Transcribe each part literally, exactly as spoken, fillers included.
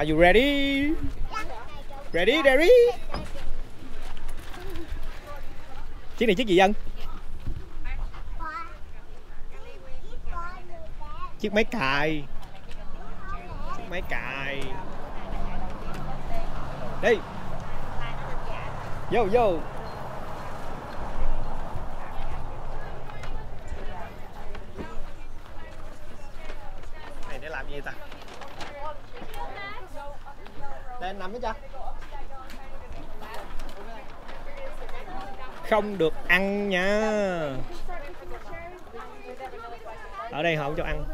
Are you ready? Ready, ready. Chiếc này chiếc gì Dân? Chiếc máy cày. Chiếc máy cày. Đi. Vô vô. Này để làm gì ta? Đây anh nằm đó chưa? Không được ăn nha. Ở đây họ không cho ăn.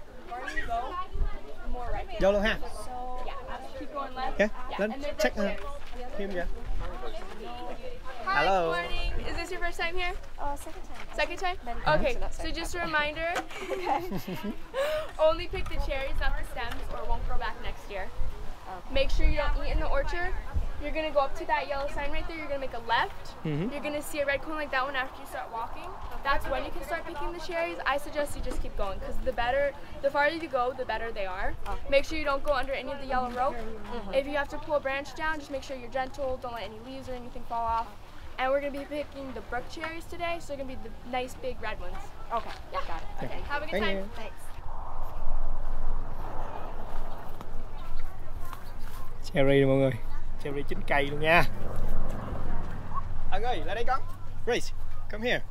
Vô luôn ha. Okay, let's check uh, him here. Hello. Hi, good morning. Is this your first time here? Oh, second time. Second time? Okay, so just a reminder. Only pick the cherries, not the stems, or it won't grow back next year. Make sure you don't eat in the orchard. You're going to go up to that yellow sign right there. You're going to make a left. Mm-hmm. You're going to see a red cone like that one after you start walking. That's when you can start picking the cherries. I suggest you just keep going because the better, the farther you go, the better they are. Okay. Make sure you don't go under any of the yellow rope. Mm-hmm. If you have to pull a branch down, just make sure you're gentle. Don't let any leaves or anything fall off. And we're going to be picking the brook cherries today, so they're going to be the nice big red ones. Okay, yeah, got it. Okay, have a good Thank time. you. Thanks. Cherry mọi người. Cherry chín cây luôn nha. Ân ơi, lại đây con. Grace, come here.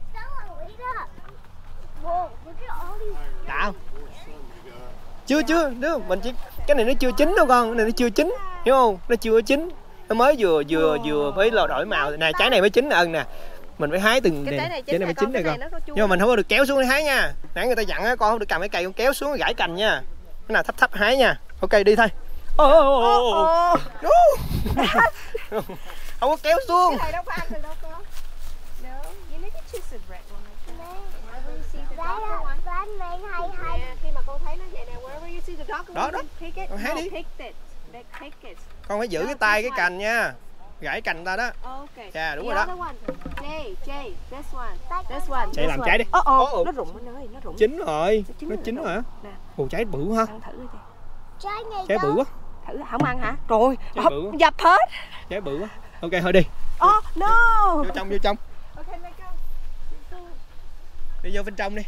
Đã không? Chưa chưa, nữa mình chỉ cái này nó chưa chín đâu con, cái này nó chưa chín, hiểu không? Nó chưa chín. Nó mới vừa vừa vừa mới lò đổi màu. Nè, trái này mới chín nè Ân nè. Mình phải hái từng cái này, trái này trái này mới chín này con. Nhưng mà mình không có được kéo xuống để hái nha. Nãy người ta dặn á, con không được cầm cái cây con kéo xuống gãy cành nha. Cái nào thấp thấp hái nha. Ok đi thôi. Oh, oh, oh, oh. Không có kéo xuống. Cái này đâu có ăn được đâu con. No, you need to choose a red one. Wherever you see the darker one. Yeah, khi mà con thấy nó vậy nè, wherever you see the darker one, pick it. Con hái no, đi. Pick it. Pick it. Con phải giữ No, cái tay this cái cành nha. Gãy cành ta đó. Okay. Dạ, đúng The rồi đó. other one. Jay, Jay, this one. This one. Chạy làm one. trái đi. Oh, oh, Oh, oh. nó rụng anh ơi, nó rụng. Chín rồi. Chín Nó rồi, chín nó rồi hả? Nè. Ồ, trái bự ha. Ăn thử đi. Trái bự quá. Thử không ăn hả? Rồi, Trái bự quá. dập hết. Trái bự quá. Ok thôi đi. Oh no. Vô trong vô trong. Okay, let's go. Đi vô bên trong đi.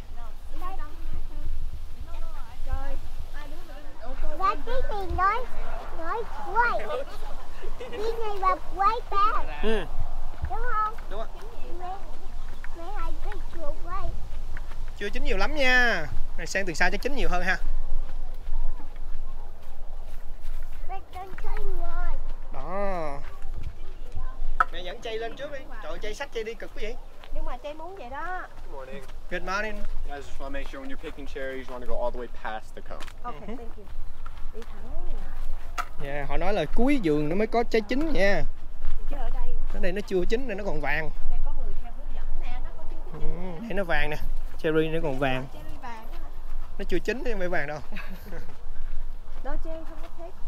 Và cái gì nói nói quay cái này là quay ta Ừ. đúng không? Đúng rồi. Mẹ mẹ hai cái chuột quay Chưa chín nhiều lắm nha. Này sang từ xa chắc chín nhiều hơn ha. mẹ con thấy ngon. Đó. Mẹ dẫn Chay lên trước đi. Trời ơi, Chay xách Chay đi cực quá vậy. Nhưng mà Chay muốn vậy đó. Good morning. Good morning. You guys just want to make sure when you're picking cherries, you want to go all the way past the cone. Okay, thank you. Đi thẳng. Dạ, họ nói là cuối vườn nó mới có trái chín nha. Chứ ở đây. Ở đây nó chưa chín nên nó còn vàng. Đây có người theo hướng dẫn nè, nó có chưa chín. Ừ, đây nó vàng nè. Cherry nó còn vàng. Cherry vàng đó hả? Nó chưa chín chứ không phải vàng đâu. Đó Cherry không có thích.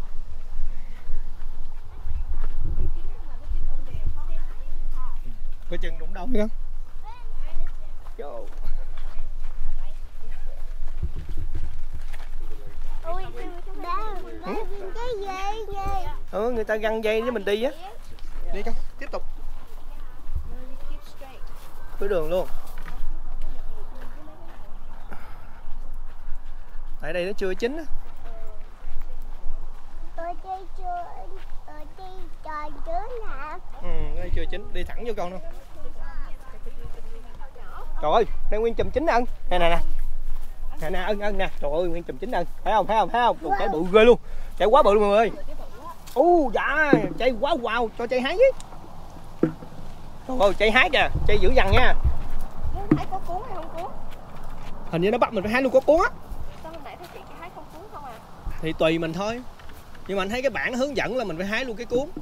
Có chân đụng đâu không? Vô. Ui ba cái gì gì Ừ, người ta găng dây với mình đi á. Đi con, tiếp tục. Cứ đường luôn. Tại đây nó chưa chín á. tôi đi chưa tôi đi trò trước hả? Ừ, đây chưa chín, đi thẳng vô con luôn. Trời ơi, đây nguyên chùm chín nè Ân. Nè nè nè. Nè nè Ân Ân nè. Trời ơi, nguyên chùm chín Ân. Thấy không? Thấy không? Thấy không? Trái bự ghê luôn. Trái quá bự luôn mọi người. Ú dạ, trái quá wow, cho trái hái với. Trời ơi, trái hái kìa, trái dữ dằn nha. Hái có cuốn hay không cuốn? Hình như nó bắt mình phải hái luôn có cuốn á. Sao hôm nãy thấy chị cái hái không cuốn không à? Thì tùy mình thôi. Nhưng mà anh thấy cái bảng hướng dẫn là mình phải hái luôn cái cuốn.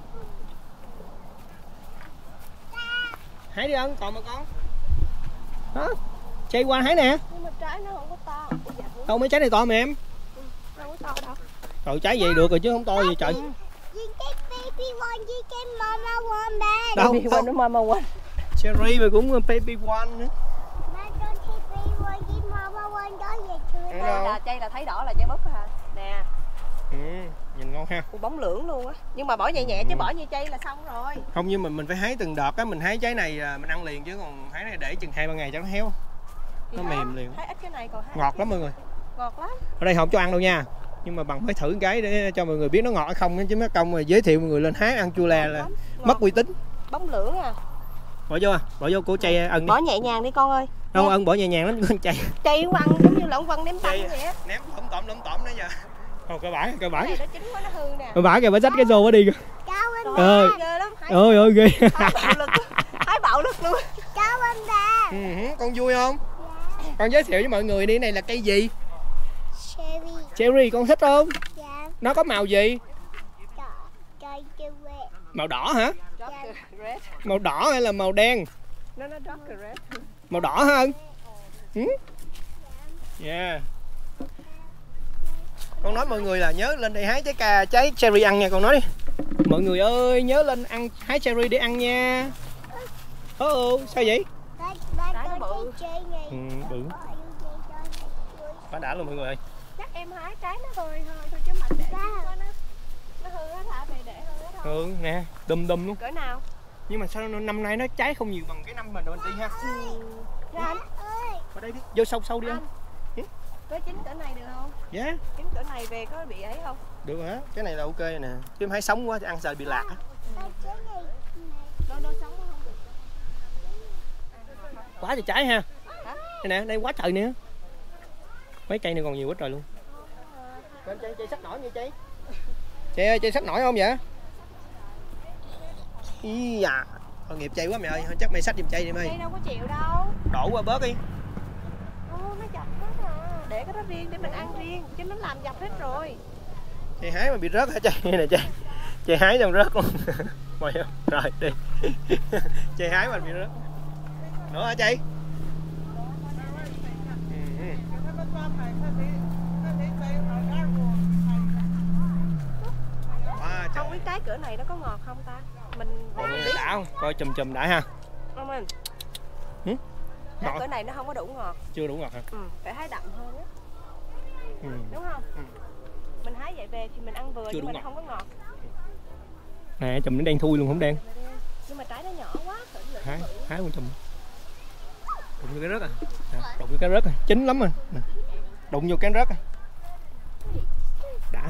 Hái đi Ân, còn mà con. Đó, chay qua hái nè. Nhưng mà trái nó không có to. Đâu mấy trái này to mà em. Ừ, đâu có to đâu. Trời trái vậy được rồi chứ không to gì trời. Với cái baby one với cái mama one ba. Đâu? Baby one nó mama one. Cherry mà cũng baby one nữa. Ba con thấy baby one với mama one đó về chưa? Thấy Đây đâu? là chay là thấy đỏ là chay búp hả? Nè. Ừ. nhìn ngon ha. Bóng lưỡng luôn á, nhưng mà bỏ nhẹ nhẹ chứ bỏ như chay là xong rồi. Không, nhưng mà mình phải hái từng đợt á, mình hái trái này mình ăn liền, chứ còn hái này để chừng hai ba ngày cho nó héo, nó mềm liền. Hái ít cái này còn hái ngọt lắm mọi người. Ngọt lắm. Ở đây không cho ăn đâu nha, nhưng mà bằng phải thử cái để cho mọi người biết nó ngọt hay không, chứ mấy công mà giới thiệu mọi người lên hái ăn chua lè là mất uy tín. Bóng lưỡng à. Bỏ vô à, bỏ vô của chay ân đi. Bỏ nhẹ nhàng đi con ơi. Đâu ân bỏ nhẹ nhàng lắm con chay. Chay quăng giống như là ông quăng ném tăng vậy á. Ném lỏm tỏm lỏm tỏm đó giờ. Thôi cơ bản, cơ bản. Cái này nó chín quá nó hư nè. Cơ bản kìa, phải xách cái xô đi kìa. Cháu ơi. Ghê lắm. Ôi ơi ghê. Hái bạo lực. Hái bạo lực luôn. Cháu anh ba. Ừ, con vui không? Dạ. Con giới thiệu với mọi người đi, này là cây gì? Cherry. Cherry con thích không? Dạ. Nó có màu gì? Đỏ. Cây cherry. Màu đỏ hả? Red. Màu đỏ hay là màu đen? Nó nó dark red. Màu đỏ hả Ân? Ừ? Yeah. Con nói mọi người là nhớ lên đây hái trái cà trái cherry ăn nha, con nói đi. Mọi người ơi, nhớ lên ăn hái cherry để ăn nha. Ồ, oh, sao vậy? Ba, ba có bự. Ừ, bự. Quá đã luôn mọi người ơi. Chắc em hái trái nó hơi hơi thôi chứ mà để nó nó hư hết hả? Mày để hư hết thôi. Ừ nè, đùm đùm luôn. Cỡ nào? Nhưng mà sao năm nay nó trái không nhiều bằng cái năm mình mình đi ha. Ra anh ơi. Vào đây đi, vô sâu sâu đi anh. Có chín cỡ này được không? Dạ. Yeah. Chín cỡ này về có bị ấy không? Được rồi á, cái này là ok nè. Chứ em hái sống quá thì ăn sợ bị lạc á. Nó nó sống không? Quá trời trái ha. Hả? Đây nè, đây quá trời nè. Mấy cây này còn nhiều quá trời luôn. Bên chơi chơi sách nổi như chị. Chị ơi, chơi sách nổi không vậy? Ý da, tội nghiệp chay quá mày ơi, chắc mày xách giùm chay đi mày. Chay đâu có chịu đâu. Đổ qua bớt đi. Ô, nó chặt hết à. Để cái đó riêng để mình ăn riêng, chứ nó làm dập hết rồi. Chay hái mà bị rớt hả chay? Nè chay. Chay hái xong rớt luôn. Mày không? Rồi đi. Chay hái mà bị rớt. Nữa hả chay? Không biết trái cỡ này nó có ngọt không ta? Mình biết đã không? Coi chùm chùm đã ha. Không anh. Ừ? Trái cỡ này nó không có đủ ngọt. Chưa đủ ngọt hả? Ừ, phải hái đậm hơn á. Ừ. Đúng không? Ừ. Mình hái vậy về thì mình ăn vừa chưa nhưng mà ngọt. nó không có ngọt. Nè chùm nó đen thui luôn, không đen. Nhưng mà trái nó nhỏ quá. Hái, hái con chùm. Đụng vô cái rớt à. Nè, đụng vô cái rớt à, chín lắm rồi. Nè. Đụng vô cái rớt à. Đã.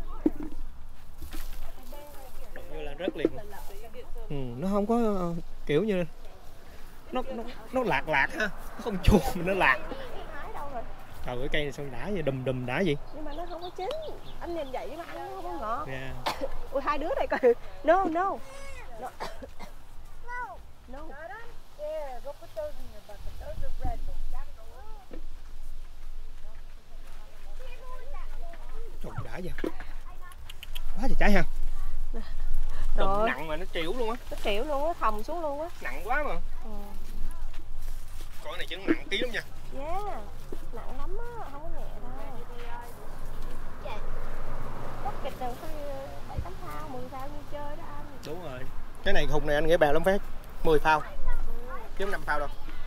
Đụng vô là rớt liền. Ừ, nó không có kiểu như nó nó nó lạc lạc ha, nó không chua mà nó lạc. Trời ơi, cây này sao đã vậy, đùm đùm đã gì. Nhưng mà nó không có chín. Anh nhìn vậy mà ăn nó không có ngọt. Yeah. Ui, hai đứa này coi. No, no. No. No. Trời đã vậy. Quá trời trái ha. Rồi. Nặng mà nó chịu luôn á. Nó chịu luôn á, thòng xuống luôn á. Nặng quá mà. Ừ. Con này chứ nặng tí lắm nha. Yeah. Nặng lắm á, không có nhẹ đâu. Bất kịch được phải bảy tám phao, mười phao như chơi đó anh. Đúng rồi. Cái này hùng này anh nghĩ bèo lắm phát. mười phao. Chứ không năm phao đâu.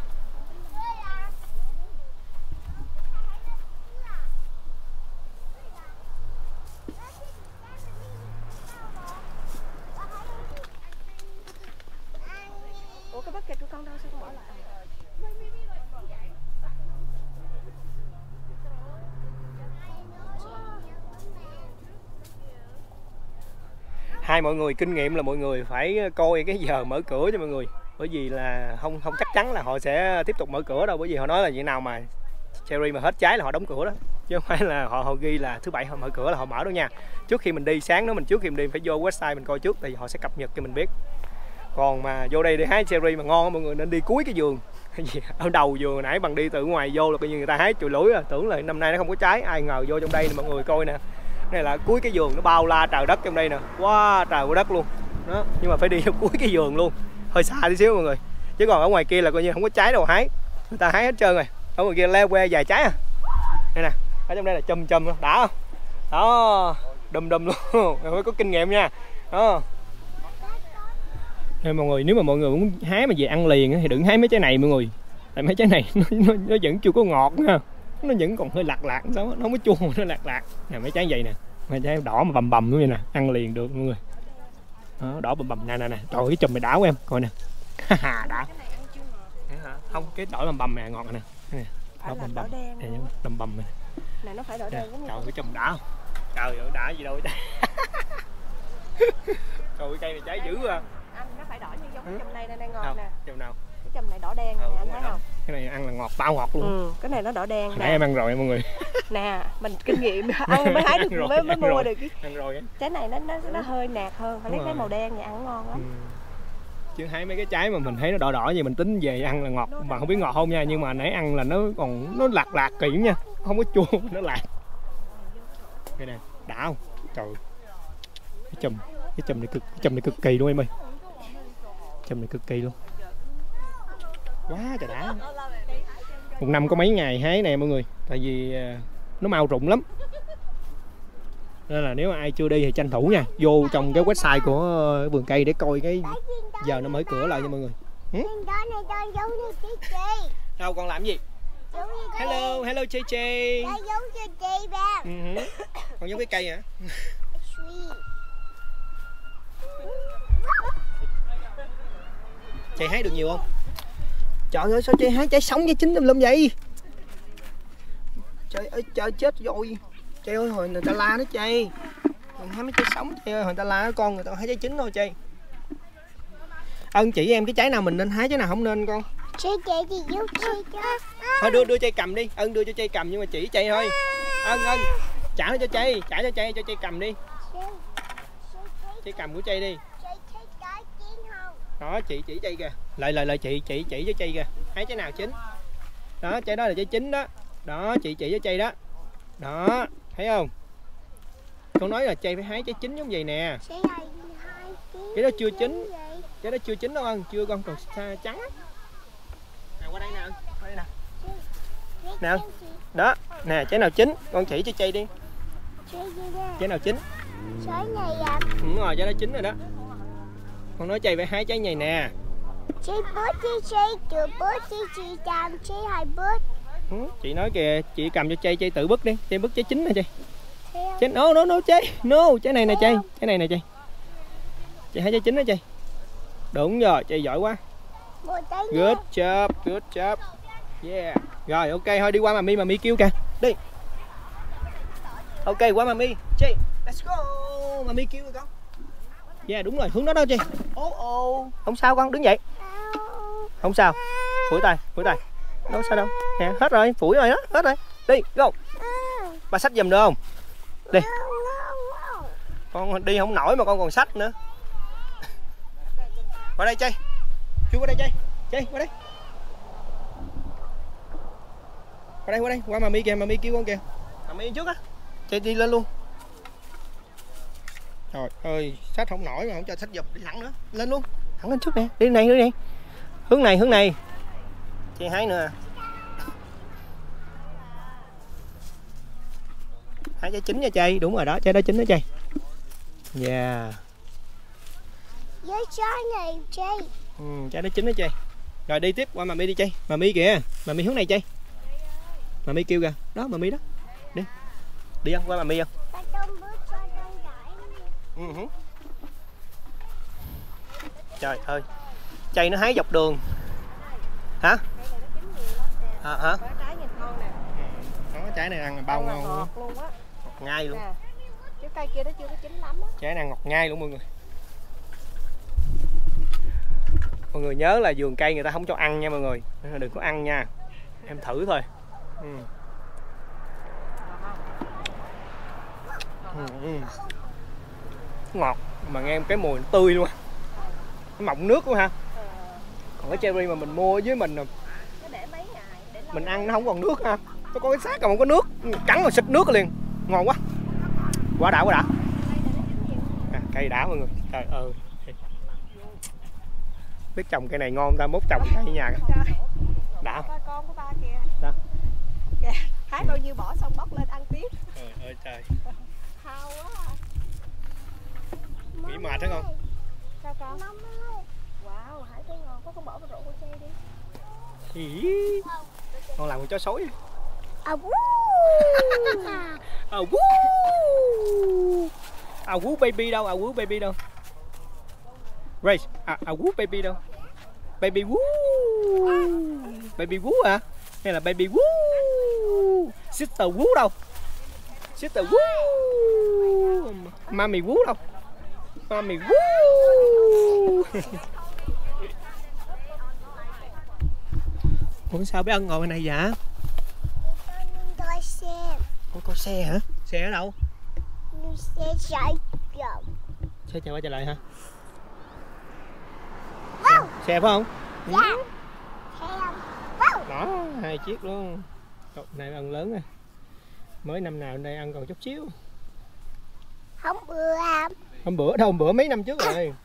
Ủa cái bucket của con đâu sao con bỏ lại? Hai mọi người kinh nghiệm là mọi người phải coi cái giờ mở cửa cho mọi người, bởi vì là không không chắc chắn là họ sẽ tiếp tục mở cửa đâu, bởi vì họ nói là vậy nào mà cherry mà hết trái là họ đóng cửa đó, chứ không phải là họ họ ghi là thứ bảy họ mở cửa là họ mở đâu nha. Trước khi mình đi sáng đó mình trước khi mình đi phải vô website mình coi trước, thì họ sẽ cập nhật cho mình biết. Còn mà vô đây để hái cherry mà ngon mọi người nên đi cuối cái vườn. Ở đầu vườn nãy bằng đi từ ngoài vô là coi như người ta hái chùi lũi rồi, tưởng là năm nay nó không có trái, ai ngờ vô trong đây nè mọi người coi nè. Cái này là cuối cái vườn, nó bao la trời đất trong đây nè, quá trời của đất luôn đó, nhưng mà phải đi cuối cái vườn luôn, hơi xa tí xíu mọi người, chứ còn ở ngoài kia là coi như không có trái đâu hái, người ta hái hết trơn rồi. Ở ngoài kia leo que vài trái à, đây nè, ở trong đây là chùm chùm đã không đó, đùm đùm luôn. Phải có kinh nghiệm nha đó. Nên mọi người nếu mà mọi người muốn hái mà về ăn liền thì đừng hái mấy trái này mọi người, tại mấy trái này nó, nó, nó vẫn chưa có ngọt nha, nó vẫn còn hơi lạc lạc, sao nó không có chua mà nó lạc lạc nè. Mấy trái vậy nè, Mà trái đỏ mà bầm bầm luôn vậy nè, ăn liền được mọi người. Đó, đỏ bầm bầm nè nè nè. Trời ơi, cái chùm này đảo của em, coi nè. Đã. Không, cái đỏ bầm bầm nè, ngọt nè. Nè, đỏ bầm bầm. Nè, bầm bầm nè. Này nó phải đỏ đen. Trời ơi, cái chùm đã không? Trời ơi, đã gì đâu trời. Trời ơi, cây này trái dữ à. Anh nó phải đỏ như giống cái chùm này nè, ngọt nè. Chùm nào? Cái chùm này đỏ đen nè, anh thấy không? Cái này ăn là ngọt, bao ngọt luôn. Ừ, cái này nó đỏ đen nè. Nãy em ăn rồi mọi người. Nè, mình kinh nghiệm ăn mới hái được rồi, mới mới mua rồi. được cái. Ăn rồi á. Trái này nó nó nó hơi nạc hơn, phải lấy cái màu đen vậy ăn ngon lắm. Ừ. Chứ hái mấy cái trái mà mình thấy nó đỏ đỏ vậy mình tính về ăn là ngọt, mà không biết ngọt không nha, nhưng mà nãy ăn là nó còn nó lạc lạc kỹ nha, không có chua, nó lạc. Đây nè, đã không? Trời, cái chùm, cái chùm này cực, cái chùm này cực kỳ luôn em ơi, chùm này cực kỳ luôn, quá trời đã. Một năm có mấy ngày hái nè mọi người, tại vì nó mau rụng lắm. Nên là nếu mà ai chưa đi thì tranh thủ nha, vô trong cái website của vườn cây để coi cái giờ nó mở cửa lại nha mọi người. Ừ? Đâu con làm gì? Hello, hello Chi Chi. Ừ. Con giống cái cây hả? Chị hái được nhiều không? Trời ơi, sao chị hái trái sống với chín tùm lum vậy? Trời ơi, trời chết rồi. Chị ơi, hồi người ta la nó chị. Mình hái mấy trái sống chị ơi, hồi người ta la nó con, người ta hái trái chín thôi chị. Ân chỉ em cái trái nào mình nên hái, trái nào không nên con. Chị chị thì giúp chị cho. Thôi đưa đưa Chay cầm đi, Ân đưa cho Chay cầm nhưng mà chỉ Chay thôi. Ân Ân trả nó cho Chay, trả cho Chay, cho Chay cầm đi. Chay cầm của Chay đi. Đó, chị chỉ Chay kìa. Lại lại lại chị chỉ chỉ cho Chay kìa. Hái trái nào chín. Đó, trái đó là trái chín đó. Đó, chị chỉ cho Chay đó. Đó, thấy không? Con nói là Chay phải hái trái chín giống vậy nè. Cái đó chưa chín. Cái đó chưa chín đâu Ân, chưa con còn xa trắng. Nè qua đây nè, qua đây nè. Nè. Đó, nè trái nào chín, con chỉ cho Chay đi. Trái nào chín? Trái này à? Đúng rồi, trái đó chín rồi đó. Con nói Chay phải hái trái này nè. Chị bớt đi chị, từ bớt đi chị làm chị hai bớt. Ừ, chị nói kìa, chị cầm cho Chay, Chay tự bứt đi, Chay bứt trái chín nè Chay. Trái no no no Chay, no, trái này nè Chay, trái này nè Chay. Chay hái trái chín đó Chay. Đúng rồi, Chay giỏi quá. Good job, good job. Yeah. Rồi ok thôi đi qua Mami, Mami kêu kìa. Đi. Ok qua Mami. Chay, let's go. Mami kêu rồi con. Yeah đúng rồi, hướng đó đâu Chay. Ô ô. Không sao con, đứng dậy. Không sao. Phủi tay, phủi tay. Đâu sao đâu. Nè, hết rồi, phủi rồi đó, hết rồi. Đi, go. Ba xách giùm được không? Đi. Con đi không nổi mà con còn xách nữa. Qua đây Chay. Chú qua đây Chay. Chay qua đây. Qua đây, qua đây, qua Mami kìa, Mami kêu con kìa. Mami trước á. Chay đi lên luôn. Trời ơi, xách không nổi mà không cho xách giùm, đi thẳng nữa. Lên luôn. Thẳng lên trước nè, đi này, đi này. Hướng này, hướng này. Chay hái nữa. Hái trái chín nha Chay, đúng rồi đó, trái đó chín đó Chay. Yeah. Với trái này Chay. Ừ, trái đó chín đó Chay. Rồi đi tiếp qua Mami đi Chay. Mami kìa, Mami hướng này Chay. Mami kêu kìa, đó Mami đó. Đi. Đi không, qua Mami không? Ừ. Trời ơi. Chay nó hái dọc đường. Hả? À, hả? Trái nhìn ngon nè. Đó, trái này ăn là bao ngon ngọt luôn á. Ngọt ngay luôn. Nè. Cái cây kia nó chưa có chín lắm á. Trái này ngọt ngay luôn mọi người. Mọi người nhớ là vườn cây người ta không cho ăn nha mọi người, nên là đừng có ăn nha. Em thử thôi. Ừ. Ừ, ừ. Ngọt mà nghe cái mùi nó tươi luôn. Nó mọng nước luôn ha. Còn cái cherry mà mình mua với mình mình ăn nó không còn nước ha. Nó có cái xác còn không có nước, cắn rồi xịt nước liền. Ngon quá. Quá đã quá đã. À, cây đã mọi người. Trời ơi. Biết trồng cây này ngon ta, mốt trồng cây ở nhà. Đã không? Con của ba kìa. Đâu? Kìa, hái bao nhiêu bỏ xong bóc lên ăn tiếp. Trời ơi trời. Hao quá. Nghĩ mệt hả con? Sao con? Wow, hái thấy ngon quá, con bỏ vào rổ của Chay đi. Ý. Con làm con chó sói. À, À, À woo baby đâu? À woo baby đâu? Grace, à, à woo baby đâu? Baby woo. Baby woo hả? Hay là baby woo? Sister woo đâu? Sister woo. Mommy woo đâu? Mommy woo. Ủa sao bé Ân ngồi này vậy? Coi xe. Ủa coi xe hả? Xe ở đâu? Xe chạy rồi. Xe chạy qua chạy lại hả? Wow. Xe phải không? Dạ. Xe. Wow. Đó, hai chiếc luôn. Cậu này Ân lớn rồi. Mới năm nào đây ăn còn chút xíu. Không bữa à. Hôm bữa đâu, hôm bữa mấy năm trước rồi.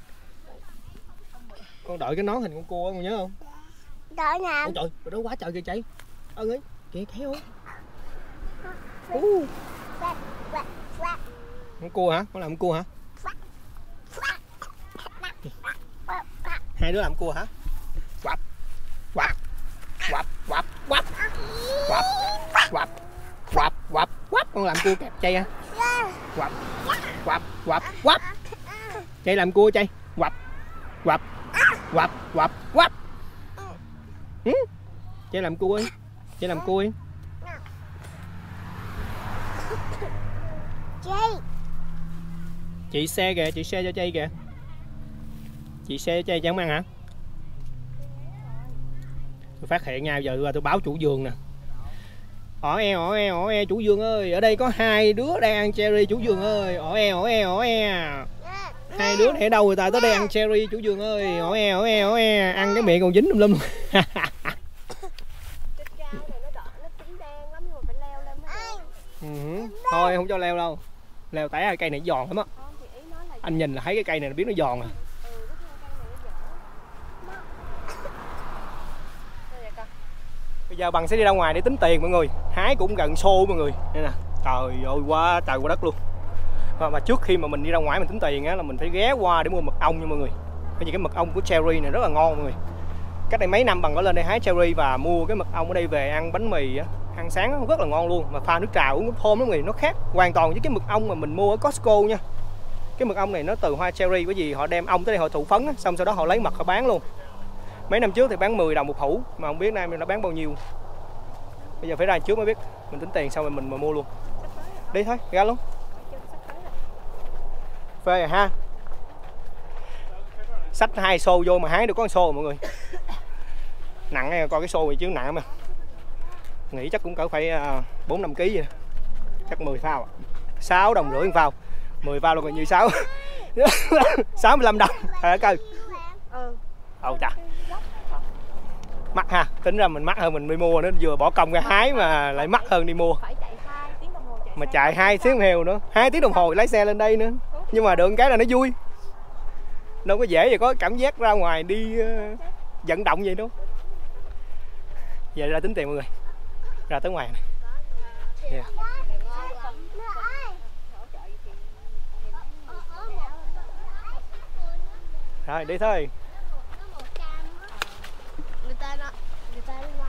Con đội cái nón hình con cua con nhớ không? Đội nào? Ôi trời, rồi đó quá trời kìa chạy. Ân ấy, kìa thấy không? Uh. Quạt, quạt, quạt. Con cua hả? Con làm con cua hả? Hai đứa làm cua hả? Quặp, quặp, quặp, quặp, quặp, quặp, quặp, quặp, quặp, quặp. Con làm cua kẹp chay hả? Quặp, quặp, quặp, quặp. Chay làm cua chay. Quặp, quặp, quặp, quặp, quặp. Ừ? Chay làm cua đi. Chay làm cua đi. Chị. Chị xe kìa, chị xe cho chay kìa. Chị xe cho chay chẳng ăn hả? Tôi phát hiện nha, giờ tôi báo chủ vườn nè. Ỏ e, ỏ e, ỏ e chủ vườn ơi, ở đây có hai đứa đang ăn cherry chủ vườn ơi. Ỏ e, ỏ e, ỏ e. Hai đứa này ở đâu người ta tới đây ăn cherry chủ vườn ơi. Ỏ e, ỏ e, ỏ e, ăn cái miệng còn dính lum lum. Ừ. Thôi không cho leo đâu. Leo té cây này giòn lắm á. Anh nhìn là thấy cái cây này là biết nó giòn à. Bây giờ Bằng sẽ đi ra ngoài để tính tiền mọi người. Hái cũng gần xô mọi người. Đây nè. Trời ơi quá trời quá đất luôn. Và mà trước khi mà mình đi ra ngoài mình tính tiền á là mình phải ghé qua để mua mật ong nha mọi người. Bởi vì cái mật ong của cherry này rất là ngon mọi người. Cách đây mấy năm Bằng có lên đây hái cherry và mua cái mật ong ở đây về ăn bánh mì á, ăn sáng rất là ngon luôn, mà pha nước trà uống thơm lắm mọi người, nó khác hoàn toàn với cái mật ong mà mình mua ở Costco nha. Cái mật ong này nó từ hoa cherry, bởi vì họ đem ong tới đây họ thụ phấn á, xong sau đó họ lấy mật họ bán luôn. Mấy năm trước thì bán mười đồng một hũ, mà không biết nay nó bán bao nhiêu. Bây giờ phải ra trước mới biết, mình tính tiền xong rồi mình mà mua luôn. Đi thôi, ra luôn. Phê à ha. Xách hai xô vô mà hái được có một xô rồi mọi người. Nặng hay coi cái xô này chứ nặng mà. Nghĩ chắc cũng cỡ phải bốn năm ký vậy. Chắc mười phao à. sáu đồng rưỡi một phao. mười phao là còn như sáu. sáu mươi lăm đồng. Hả cơ. Ừ. Ồ chà. Mắc ha, tính ra mình mắc hơn mình đi mua nữa, vừa bỏ công ra hái mà lại mắc hơn đi mua. Phải chạy hai tiếng đồng hồ chạy. Mà chạy hai tiếng đồng hồ nữa, hai tiếng đồng hồ lái xe lên đây nữa. Nhưng mà được cái là nó vui. Đâu có dễ vậy, có cảm giác ra ngoài đi uh, vận động vậy đâu. Giờ ra tính tiền mọi người. Ra tới ngoài này. Yeah. Rồi đi thôi. Người ta nói, người ta nói